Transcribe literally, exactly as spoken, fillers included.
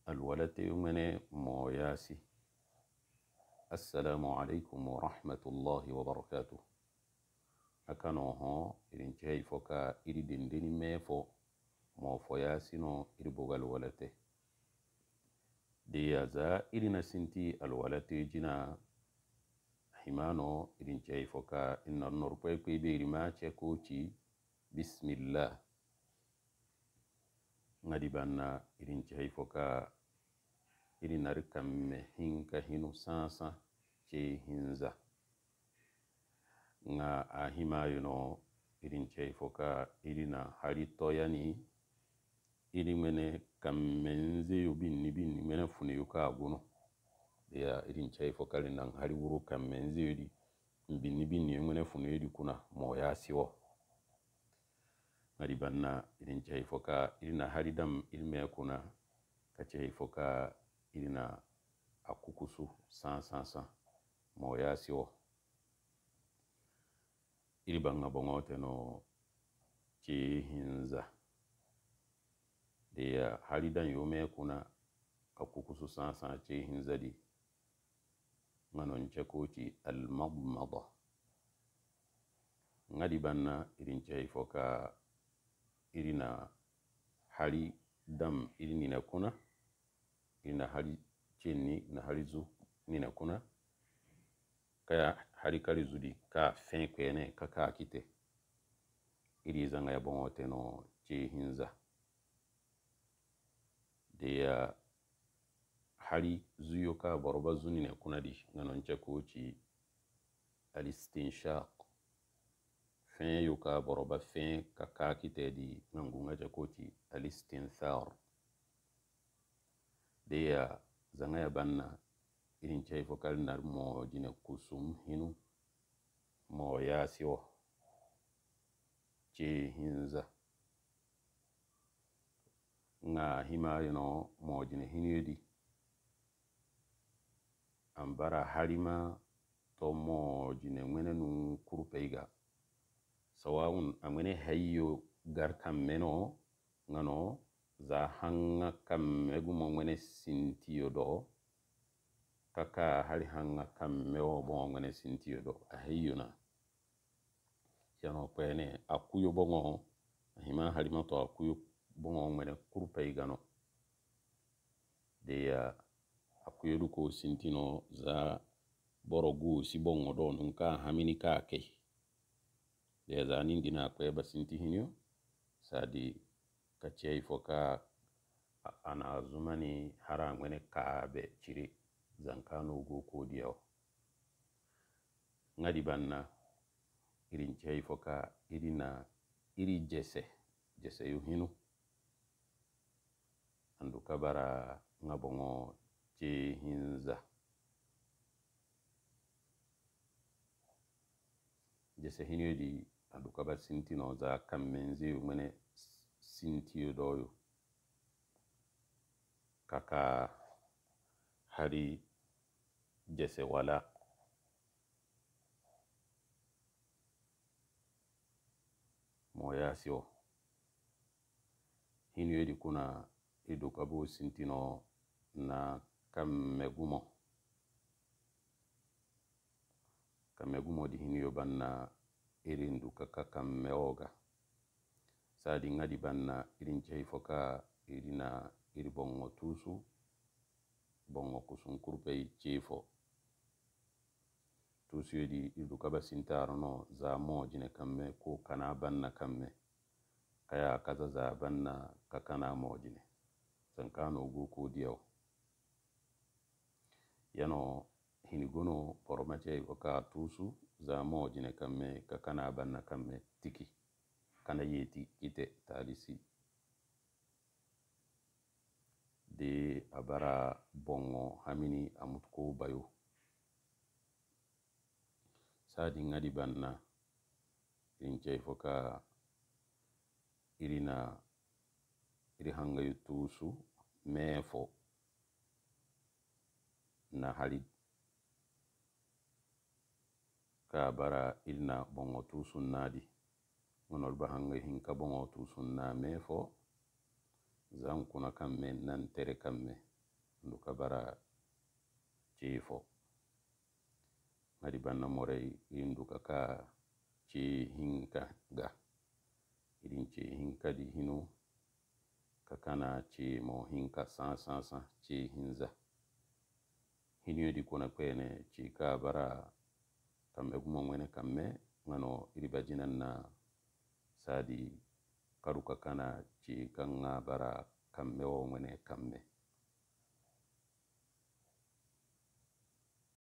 الولد من موياسي. السلام عليكم ورحمة الله وبركاته. أكانو هو إذن جاي فوكا إذي دندني ميفو مو فوياسينو إذي بوغا الولد دي يازا إذي نسنتي الولد جنا حمانو إذن جاي فوكا إن النربوي كي بيري ما تشكوتي بسم الله ngadi banna إذن جاي فوكا إذن نركم هنك هنو سانسا جي هنزا nga ahima yuno irin chei foka irina harito yani iri mene kamenze yubini bini mene funi yuka aguno ya irin chei foka lina hari wuru kamenze yudi bini bini mene funi yudi kuna moya siwo ngadi banna irin chei foka irina haridam ilme kuna ka chei foka irina akukusu san san san moya siwo iri banga bongote no ci hinza dia halidan yome kuna kakukusu sansa ci hinza di nganon ceko ci almadmada ngadi banna irin cey foka irina hali dam irini na kuna irina hali cinni na hali zu nina kuna kaya hari kali zudi ka fen kwene ka ka kite iri zanga ya bongote no ci hinza dia hari zuyo ka boroba zuni ne kuna di nganon cheko ci alistinshaq fen yo ka boroba fen ka ka kite di ngangunga cheko ci alistinthar dia zanga ya banna irin cey fokal nar mo dina kusum hinu mo yasiwo ci hinza nga hima yuno mo dina hinu di ambara harima to mo dina mwene nun kurupeiga sawawun amwene hayyo gar kammeno ngano za hanga kammegu mo mwene sintiyo do kaka hali hanga kammeo bongo mwene sintiyo do ahayyuna yano kwene akuyo bongo hima halima to akuyo bongo mwene kurupei gano deya akuyo duko sintino za borogu si bongo do nunka hamini ka kei deya za nindina kwe ba sinti hinyo sadi kachei foka ana zumani hara mwene kaabe chiri zankano go kodiyo ngadi banna irin cey foka irina iri jese jese yu hinu andu kabara ngabongo ci hinza jese hinu di andu kabar sintino za kammenzi yu mene sintiyo doyo kaka hari jese wala moya siwo hinu yedi kuna idu kabo sintino na kammegumo kammegumo di hinu yo banna irin du kaka kammeoga sadi ngadi banna irin cey foka irina iri bongo tusu bongo kusun kurpei cefo tusu yedi idu kaba sintaro no za mo jine kamme ko kana banna kamme kaya kaza za banna kakana mo jine zankano go ko diyaw yano hinigono poromace oka tusu za mo jine kamme kakana banna kamme tiki kana yeti ite talisi de abara bongo hamini amutko bayo sadi ngadi banna ince foka irina iri hanga yutusu mefo na hali ka bara irina bongo tusu nadi ngonol bahanga hinka bongo tusu na mefo zan kuna kamme nan tere kamme nduka bara cifo ngadi banna morey nduka ka ci hinka ga idin ci hinka di hinu kakana ci mo hinka san san san ci hinza hinu di kuna kwene ci ka bara kambe gumo mwene kamme ngano iriba jinan na sadi karuka kana ci kanga bara kamme o mwene kamme